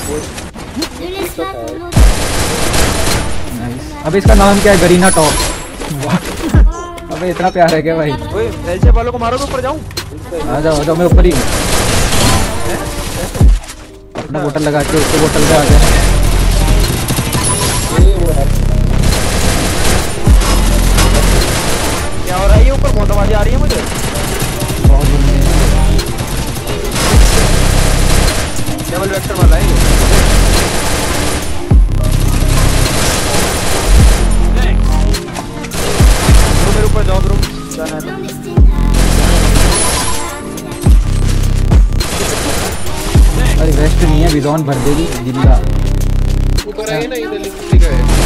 अबे इसका नाम क्या है? Garena top. अबे इतना प्यार है क्या भाई? ओए एलचे वालों को मारो तो ऊपर जाऊं? आ जाओ मैं ऊपर ही हूँ। अपना बोतल लगा के उसको बोतल पे आ गया। क्या हो रहा है? ये ऊपर बहुत आवाज़ें आ रही है मुझे। डबल वेक्टर वाला है ये। मेरे ऊपर जाओ ब्रो। अरे वेस्ट नहीं है, विजॉन भर देगी जिंदा। ऊपर आइए ना, इधर लिफ्ट है।